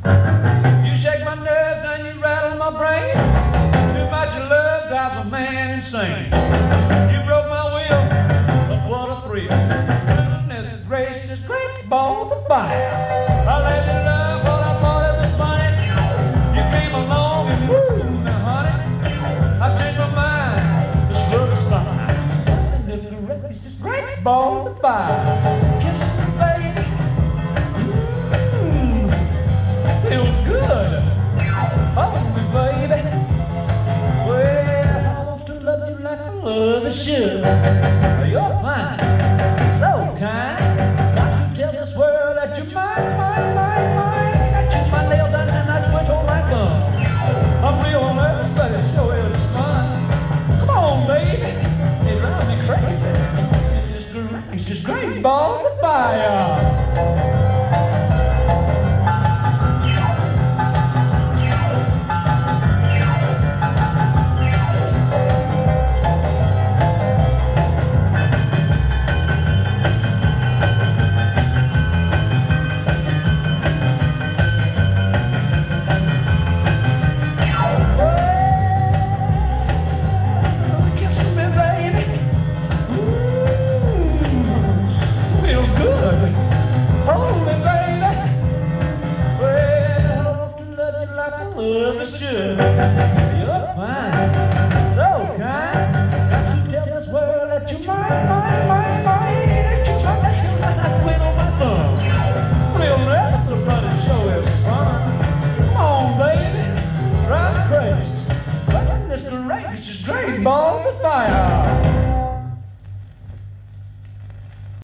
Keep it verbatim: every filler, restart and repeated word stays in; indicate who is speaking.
Speaker 1: You shake my nerves and you rattle my brain. Too much love drives a man insane. You broke my will, but what a thrill. Goodness gracious, great balls of fire. I let you love what I thought it was funny. You came along and woo, now honey, I changed my mind. This love is fine. Goodness gracious, great balls of fire. Kisses me, baby. Mmm, feels good. Hold me, baby. Well, I want to love you like I love a should. You're fine, so kind. Got to tell this world that you're mine, mine, mine, mine. I chew my nails down and I twiddle my gum. I'm real nervous, but it sure is fun. Come on, baby, it drives me crazy. It's just great, it's just great balls of fire. Love is good.